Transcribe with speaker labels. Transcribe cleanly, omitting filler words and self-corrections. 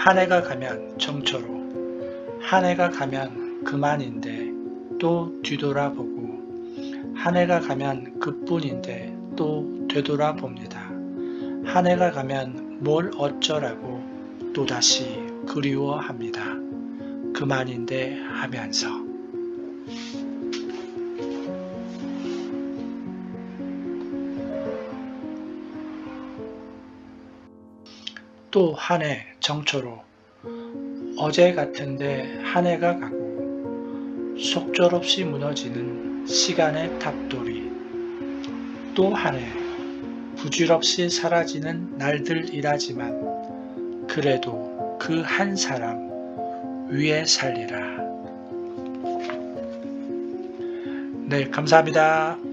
Speaker 1: 한 해가 가면 정초로 한 해가 가면 그만인데 또 뒤돌아보고 한 해가 가면 그뿐인데 또 되돌아봅니다. 한 해가 가면 뭘 어쩌라고 또다시 그리워합니다. 그만인데 하면서 또 한 해 정초로 어제 같은데 한 해가 가고 속절없이 무너지는 시간의 탑돌이 또 한 해 부질없이 사라지는 날들이라지만 그래도 그 한 사람 위에 살리라. 네, 감사합니다.